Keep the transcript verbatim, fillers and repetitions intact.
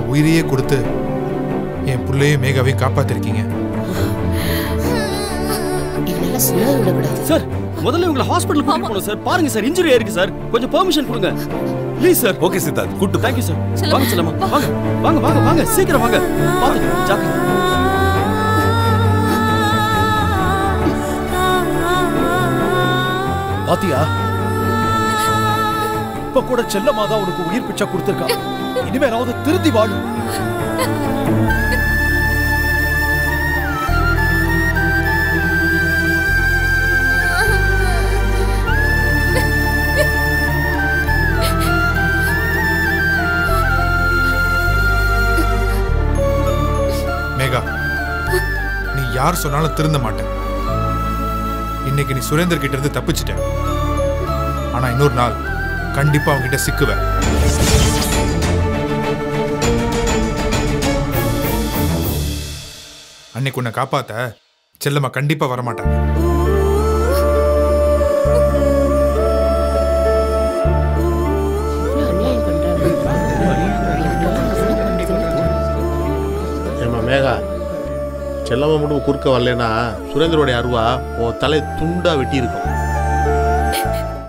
உயிரையே கொடுத்து என் புள்ளையும் மேகாவையும் காப்பாத்திருக்கீங்க. சார் முதல்ல உங்களை ஹாஸ்பிடல் கூட்டிட்டு போணும் சார். பாருங்க சார், இன்ஜுரி ஆயிருக்கு சார். கொஞ்சம் பெர்மிஷன் கொடுங்க ப்ளீஸ் சார். ஓகே சித்தார்த், கூட்டு. Thank you sir. வாங்க செல்லம்மா, வாங்க வாங்க வாங்க வாங்க சீக்கிரம் வாங்க. பாத்து ஜாக்கிரதை. பாத்தியா, இப்ப கூட செல்லம்மா தான் உனக்கு உயிர் பிச்சை கொடுத்திருக்கா. இனிமேலாவது திருந்தி வாழு. மேகா, நீ யார் சொன்னாலும் திருந்த மாட்டேன். இன்னைக்கு நீ சுரேந்தர் கிட்ட இருந்து தப்பிச்சிட்ட. ஆனா இன்னொரு நாள் கண்டிப்பா அவங்க கிட்ட சிக்குவ. அன்னைக்கு உன்னை காப்பாத்த செல்லம்மா கண்டிப்பா வரமாட்டாங்க. மேகா, செல்லம்மா மட்டும் குறுக்க வரலன்னா சுரேந்தரோடைய அருவா உன் தலை துண்டா வெட்டி இருக்கும்.